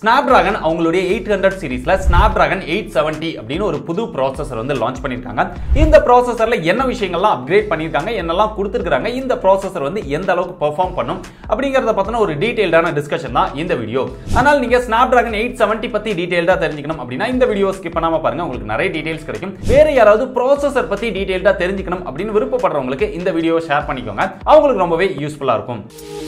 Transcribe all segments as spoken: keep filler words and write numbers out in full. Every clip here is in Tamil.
Snapdragon அவங்களுடைய eight hundred சீரிஸ்ல Snapdragon eight seventy அப்படினு ஒரு புது processor வந்து லான்ச் பண்ணிருக்காங்க. இந்த processorல என்ன விஷயங்கள்லாம் அப்கிரேட் பண்ணிருக்காங்க, என்னெல்லாம் கொடுத்திருக்காங்க, இந்த processor வந்து எந்த அளவுக்கு பெர்ஃபார்ம் பண்ணும் அப்படிங்கறத பத்தின ஒரு டீடைல்டான டிஸ்கஷன் தான் இந்த வீடியோ. அதனால நீங்க Snapdragon eight seventy பத்தி டீடைல்டா தெரிஞ்சுக்கணும் அப்படினா இந்த வீடியோ ஸ்கிப் பண்ணாம பாருங்க, உங்களுக்கு நிறைய டீடைல்ஸ் கிடைக்கும். வேற யாராவது processor பத்தி டீடைல்டா தெரிஞ்சுக்கணும் அப்படினு விருப்பப்படுறவங்களுக்கு இந்த வீடியோவை ஷேர் பண்ணிக்கோங்க, அவங்களுக்கு ரொம்பவே யூஸ்ஃபுல்லா இருக்கும்.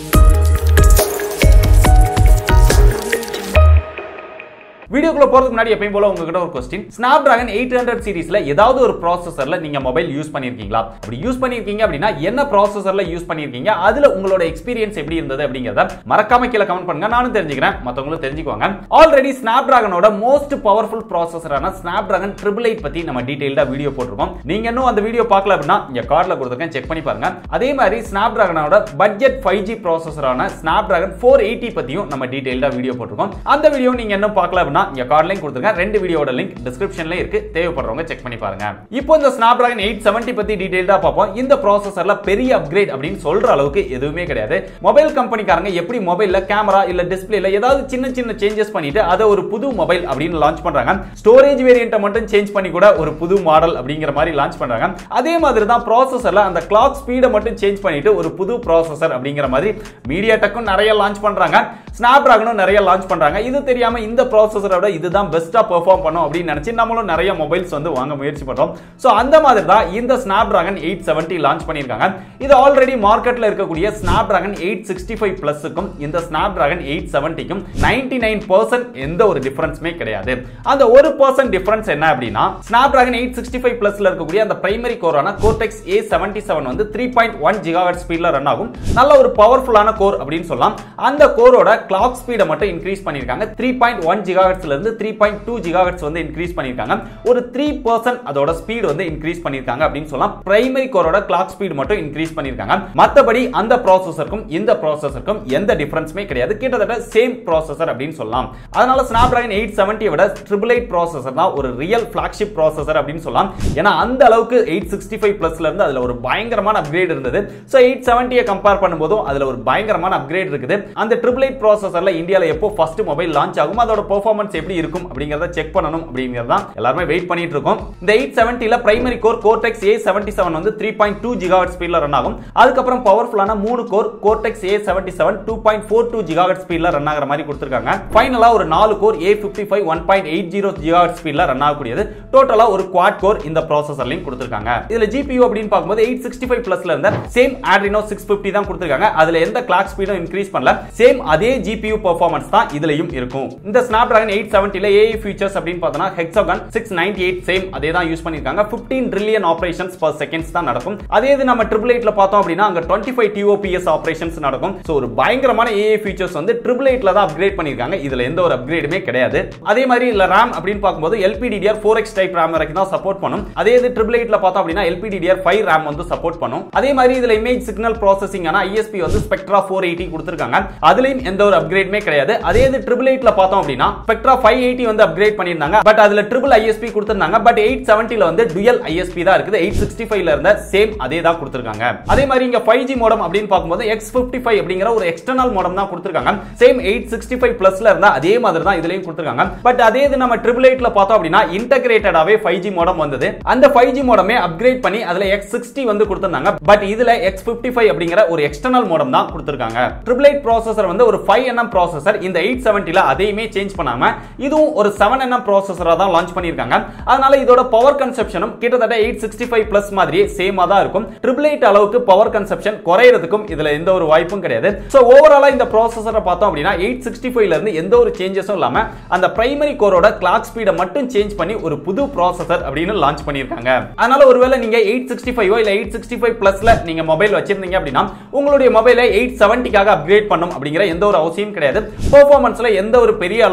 வீடியோக்குள்ள போறதுக்கு முன்னாடி எப்பவும் போல உங்ககிட்ட ஒரு क्वेश्चन, Snapdragon eight hundred சீரிஸ்ல ஏதாவது ஒரு processorல நீங்க மொபைல் யூஸ் பண்ணிருக்கீங்களா? அப்படி யூஸ் பண்ணிருக்கீங்க அப்படினா என்ன processorல யூஸ் பண்ணிருக்கீங்க, அதுல உங்களோட எக்ஸ்பீரியன்ஸ் எப்படி இருந்தது அப்படிங்கறத மறக்காம கீழ கமெண்ட் பண்ணுங்க, நானும் தெரிஞ்சுக்கிறேன், மத்தவங்களும் தெரிஞ்சுக்குவாங்க. ஆல்ரெடி Snapdragonோட மோஸ்ட் பவர்ஃபுல் processorஆன Snapdragon eight eight eight பத்தி நம்ம டீடைல்டா வீடியோ போட்டுருக்கோம். நீங்க இன்னும் அந்த வீடியோ பார்க்கல அப்படினா இங்க கார்ட்ல கொடுத்திருக்கேன், செக் பண்ணி பாருங்க. அதே மாதிரி Snapdragonோட பட்ஜெட் five G processorஆன Snapdragon four eighty பத்தியும் நம்ம டீடைல்டா வீடியோ போட்டுருக்கோம். அந்த வீடியோ நீங்க இன்னும் பார்க்கல அப்படினா இங்க கார்ட் லிங்க் கொடுத்திருக்கேன், ரெண்டு வீடியோட லிங்க் டிஸ்கிரிப்ஷன்ல இருக்கு, தேவைப்படுறவங்க செக் பண்ணி பாருங்க. இப்போ இந்த Snapdragon eight seventy பத்தி டீடைலா பாப்போம். இந்த processorல பெரிய அப்கிரேட் அப்படினு சொல்ற அளவுக்கு எதுவுமே கிடையாது. மொபைல் கம்பெனிக்காரங்க எப்படி மொபைல்ல கேமரா இல்ல டிஸ்ப்ளேல ஏதாவது சின்ன சின்ன சேஞ்சஸ் பண்ணிட்டு அத ஒரு புது மொபைல் அப்படினு லான்ச் பண்றாங்க. ஸ்டோரேஜ் வேரியன்ட்ட மட்டும் சேஞ்ச் பண்ணி கூட ஒரு புது மாடல் அப்படிங்கிற மாதிரி லான்ச் பண்றாங்க. அதே மாதிரி தான் processorல அந்த கிளாக் ஸ்பீட மட்டும் சேஞ்ச் பண்ணிட்டு ஒரு புது processor அப்படிங்கிற மாதிரி MediaTekக்கும் நிறைய லான்ச் பண்றாங்க, Snapdragonம் நிறைய லான்ச் பண்றாங்க. இது தெரியாம இந்த processor இதுதான் பெஸ்டா பெர்ஃபார்ம் பண்ணும் அப்படின்னு நினைச்சு நம்மளும் நிறைய மொபைல்ஸ் வந்து வாங்க முயற்சி பண்றோம். சோ அந்த மாதிரி தான் இந்த Snapdragon eight seventy லான்ச் பண்ணிருக்காங்க. இது ஆல்ரெடி மார்க்கெட்ல இருக்கக்கூடிய Snapdragon eight sixty-five Plusக்கும் இந்த Snapdragon eight seventyக்கும் ninety-nine percent எந்த ஒரு டிஃபரன்ஸ்மே கிடையாது. அந்த one percent டிஃபரன்ஸ் என்ன அப்படினா Snapdragon eight sixty-five Plusல இருக்கக்கூடிய அந்த பிரைமரி கோரான Cortex A seventy-seven வந்து three point one gigahertz ஸ்பீட்ல ரன் ஆகும். நல்ல ஒரு பவர்ஃபுல்லான கோர் அப்படின்னு சொல்லலாம். அந்த கோரோட கிளாக் ஸ்பீட மட்டும் இன்கிரீஸ் பண்ணிருக்காங்க. three point one gigahertz இருந்து three point two gigahertz வந்து இன்கிரீஸ் பண்ணிருக்காங்க. ஒரு three percent அதோட ஸ்பீட் வந்து இன்கிரீஸ் பண்ணிருக்காங்க அப்படினு சொல்லலாம். பிரைமரி கோரோட கிளாக் ஸ்பீட் மட்டும் இன்கிரீஸ் பண்ணிருக்காங்க. மத்தபடி அந்த processorக்கும் இந்த processorக்கும் எந்த டிஃபரன்ஸ்மே கிடையாது. கிட்டத்தட்ட சேம் processor அப்படினு சொல்லலாம். அதனால Snapdragon eight seventy விட eight eight eight processor தான் ஒரு ரியல் flagship processor அப்படினு சொல்லலாம். ஏனா அந்த அளவுக்கு eight sixty-five Plusல இருந்து அதுல ஒரு பயங்கரமான அப்கிரேட் இருந்தது. சோ eight seventy கம்பேர் பண்ணும்போது அதுல ஒரு பயங்கரமான அப்கிரேட் இருக்குது. அந்த eight eight eight processorல இந்தியால எப்போ ஃபர்ஸ்ட் மொபைல் லான்ச் ஆகும், அதோட பெர்ஃபார்மன்ஸ் எப்படி இருக்கும் அப்படிங்கறத செக் பண்ணனும் அப்படிங்கறத எல்லாரும் வெயிட் பண்ணிட்டு இருக்கோம். இந்த eight seventy ல primary core Cortex A seventy-seven வந்து three point two gigahertz ஸ்பீட்ல ரன் ஆகும். அதுக்கு அப்புறம் பவர்ஃபுல்லான மூணு core Cortex A seventy-seven two point four two gigahertz ஸ்பீட்ல ரன் ஆகுற மாதிரி கொடுத்திருக்காங்க. ஃபைனலா ஒரு நாலு core A fifty-five one point eight zero gigahertz ஸ்பீட்ல ரன் ஆகக்கூடியது. டோட்டலா ஒரு குவாட் கோர் இந்த ப்ராசஸர்லயும் கொடுத்திருக்காங்க. இதுல G P U அப்படினு பாக்கும்போது eight sixty-five Plusல இருந்த சேம் Adreno six fifty தான் கொடுத்திருக்காங்க. அதுல எந்த கிளாக் ஸ்பீடும் இன்கிரீஸ் பண்ணல. சேம் அதே G P U பெர்ஃபார்மன்ஸ் தான் இதுலயும் இருக்கும். இந்த Snapdragon eight seventy ல A I features அப்படினு பார்த்தா Hexagon six ninety-eight சேம் அதே தான் யூஸ் பண்ணிருக்காங்க. fifteen trillion operations per seconds தான் நடக்கும். அதே இது நம்ம eight eight eight ல பார்த்தோம் அப்படினா அங்க twenty-five T O P S operations நடக்கும். சோ ஒரு பயங்கரமான A I features வந்து eight eight eight ல தான் அப்கிரேட் பண்ணிருக்காங்க. இதுல எந்த ஒரு அப்கிரேடுமே கிடையாது. அதே மாதிரி இல்ல RAM அப்படினு பாக்கும்போது L P D D R four X type RAM வரைக்கும் தான் சப்போர்ட் பண்ணும். அதே இது eight eight eight ல பார்த்தோம் அப்படினா L P D D R five RAM வந்து சப்போர்ட் பண்ணும். அதே மாதிரி இதுல இமேஜ் சிக்னல் ப்ராசசிங் ஆன I S P வந்து Spectra four eighty கொடுத்திருக்காங்க. அதுலயும் எந்த ஒரு அப்கிரேடுமே கிடையாது. அதே இது eight eight eight ல பார்த்தோம் அப்படினா Spectra five eighty வந்து அப்கிரேட் பண்ணிருந்தாங்க. பட் அதுல ட்ரிபிள் I S P கொடுத்திருந்தாங்க. பட் eight seventy ல வந்து dual I S P தான் இருக்குது. eight sixty-five ல இருந்த சேம் அதே தான் கொடுத்திருக்காங்க. அதே மாதிரி இங்க five G மோடம் அப்படினு பாக்கும்போது X fifty-five அப்படிங்கற ஒரு எக்ஸ்டர்னல் மோடம் தான் கொடுத்திருக்காங்க. சேம் eight sixty-five Plusல இருந்த அதே மாதிரி தான் இதுலயும் கொடுத்திருக்காங்க. பட் அதே இது நம்ம eight eight eight ல பார்த்தோம் அப்படினா இன்டகிரேட்டடாவே five G மோடம் வந்தது. அந்த five G மோடமே அப்கிரேட் பண்ணி அதுல X sixty வந்து கொடுத்திருந்தாங்க. பட் இதுல X fifty-five அப்படிங்கற ஒரு எக்ஸ்டர்னல் மோடம் தான் கொடுத்திருக்காங்க. eight eight eight processor வந்து ஒரு five nanometer processor. இந்த eight seventy ல அதையுமே சேஞ்ச் பண்ணாம இதுவும் ஒரு seven nanometer processor தான் லான்ச் பண்ணிருக்காங்க. அதனால இதோட பவர் கன்சப்ஷனும் கிட்டத்தட்ட eight sixty-five Plus மாதிரியே சேமா தான் இருக்கும். eight eight eight அளவுக்கு பவர் கன்சப்ஷன் குறையிறதுக்கும் இதுல எந்த ஒரு வாய்ப்பும் கிடையாது. சோ ஓவராலா இந்த processor பார்த்தோம் அப்படினா eight sixty-five ல இருந்து எந்த ஒரு சேஞ்சஸும் இல்லாம அந்த பிரைமரி கோரோட கிளாக் ஸ்பீட மட்டும் சேஞ்ச் பண்ணி ஒரு புது processor அப்படினு லான்ச் பண்ணிருக்காங்க. அதனால ஒருவேளை நீங்க eight sixty-five இல்ல eight sixty-five Plusல நீங்க மொபைல் வச்சிருந்தீங்க அப்படினா உங்களுடைய மொபைலை eight seventy க்காக அப்கிரேட் பண்ணும் அப்படிங்கற எந்த ஒரு அவசியம் கிடையாது. பெர்ஃபார்மன்ஸ்ல எந்த ஒரு பெரிய அளவுல டிஃபரன்ஸ்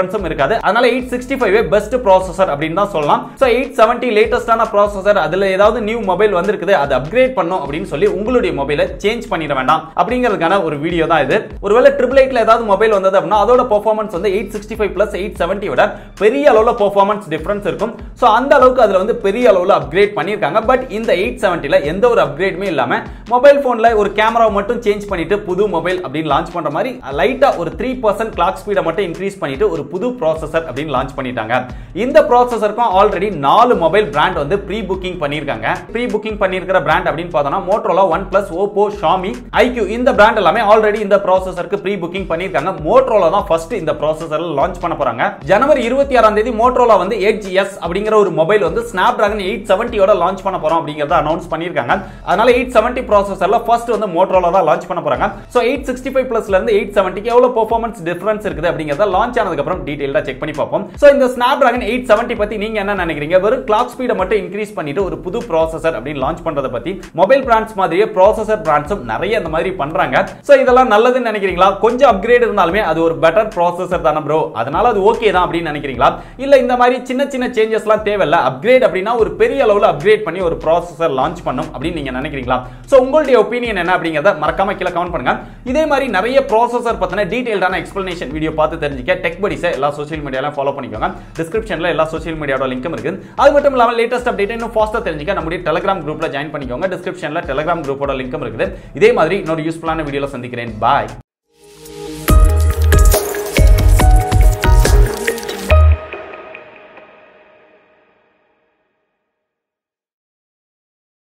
டிஃபரன்ஸும் இருக்காது. அதனால eight sixty five best processor அப்படின்னு தான் சொல்லலாம். சோ எயிட் செவன்ட்டி லேட்டஸ்டான ப்ராசஸர், அதுல ஏதாவது நியூ மொபைல் வந்திருக்குது அது அப்கிரேட் பண்ணும் அப்படின்னு சொல்லி உங்களுடைய மொபைலை சேஞ்ச் பண்ணிட வேண்டாம் அப்படிங்கிறதுக்கான ஒரு வீடியோ தான் இது. ஒருவேளை ட்ரிபிள் எயிட்ல ஏதாவது மொபைல் வந்தது அப்படின்னா அதோட பெர்ஃபார்மன்ஸ் வந்து eight sixty five plus eight seventy விட பெரிய அளவுல பெர்ஃபார்மன்ஸ் டிஃபரன்ஸ் இருக்கும். சோ அந்த அளவுக்கு அதுல வந்து பெரிய அளவுல அப்கிரேட் பண்ணிருக்காங்க. பட் இந்த எயிட் செவன்ட்டி எந்த ஒரு அப்கிரேடுமே இல்லாம மொபைல் போன்ல ஒரு கேமரா மட்டும் சேஞ்ச் பண்ணிட்டு புது மொபைல் அப்படின்னு லான்ச் பண்ற மாதிரி லைட்டா ஒரு த்ரீ பர்சன்ட் கிளாக் ஸ்பீட மட்டும் இன்க்ரீஸ் பண்ணிட்டு ஒரு புது ப்ராசஸர் அப்படின்னு லான்ச் பண்ணிட்டாங்க. இந்த ப்ராசஸருக்கும் ஆல்ரெடி நாலு மொபைல் பிராண்ட் வந்து ப்ரீ புக்கிங் பண்ணிருக்காங்க. ப்ரீ புக்கிங் பண்ணிருக்கிற பிராண்ட் அப்படின்னு பார்த்தோம்னா Motorola, OnePlus, Oppo, Xiaomi, iQOO இந்த பிராண்ட் எல்லாமே ஆல்ரெடி இந்த ப்ராசஸருக்கு ப்ரீ புக்கிங் பண்ணிருக்காங்க. மோட்டோரோலா தான் ஃபர்ஸ்ட் இந்த ப்ராசஸர்ல லான்ச் பண்ண போறாங்க. ஜனவரி இருபத்தி ஆறாம் தேதி மோட்டோரோலா வந்து எட்ஜ் எஸ் அப்படிங்கிற ஒரு மொபைல் வந்து Snapdragon எயிட் செவன்ட்டி ஓட லான்ச் பண்ண போறோம் அப்படிங்கறத அனௌன்ஸ் பண்ணிருக்காங்க. அதனால எயிட் செவன்ட்டி ப்ராசஸர்ல ஃபர்ஸ்ட் வந்து மோட்டோரோலா தான் லான்ச் பண்ண போறாங்க. சோ எயிட் சிக்ஸ்டி ஃபைவ் பிளஸ்ல இருந்து எயிட் செவன்ட்டி க்கு எவ்வளவு பெர்ஃபார்மன்ஸ் டிஃபரன்ஸ் இருக்குது அப்படிங்கறத லான்ச் ஆனதுக்கு அப்புறம் டீடைலா செக் பண்ணி பார்ப்போம். சோ இந்த Snapdragon எயிட் செவன்ட்டி பத்தி நீங்க என்ன நினைக்கிறீங்க? வெறும் கிளாக் ஸ்பீட மட்டும் இன்க்ரீஸ் பண்ணிட்டு ஒரு புது ப்ராசஸர் அப்படின்னு லான்ச் பண்றத பத்தி மொபைல் பிராண்ட்ஸ் மாதிரியே ப்ராசஸர் பிராண்ட்ஸும் நிறைய இந்த மாதிரி பண்றாங்க. சோ இதெல்லாம் நல்லதுன்னு நினைக்கிறீங்களா? கொஞ்சம் அப்கிரேட் இருந்தாலுமே அது ஒரு பெட்டர் ப்ராசஸர் தான ப்ரோ, அதனால அது ஓகே தான் அப்படின்னு நினைக்கிறீங்களா? இல்ல இந்த மாதிரி சின்ன சின்ன சேஞ்சஸ்லாம் தேவையில்ல, அப்கிரேட் அப்படின்னா ஒரு பெரிய அளவுல அப்கிரேட் பண்ணி ஒரு ப்ராசஸர் லான்ச் பண்ணும் அப்படின்னு நீங்க நினைக்கிறீங்களா? சோ உங்களுடைய ஒபினியன் என்ன அப்படிங்கறத மறக்காம கீழ கமெண்ட் பண்ணுங்க. இதே மாதிரி நிறைய ப்ராசஸர் பத்தின டீடைல்டான எக்ஸ்பிளனேஷன் வீடியோ பார்த்து தெரிஞ்சுக்க டெக் படிஸை எல்லா சோஷியல் மீடியால ஃபாலோ பண்ணிக்கோங்க. டிஸ்கிரிப்ஷன்ல எல்லா சோஷியல் மீடியாவோட லிங்கும் இருக்கு. அது மட்டும் இல்லாம லேட்டஸ்ட் அப்டேட் இன்னும் ஃபாஸ்டா தெரிஞ்சுக்க நம்முடைய டெலிகிராம் குரூப்ல ஜாயின் பண்ணிக்கோங்க. டிஸ்கிரிப்ஷன்ல டெலிகிராம் குரூப்போட லிங்கும் இருக்குது. இதே மாதிரி இன்னொரு யூஸ்ஃபுல்லான வீடியோல சந்திக்கிறேன். பாய்.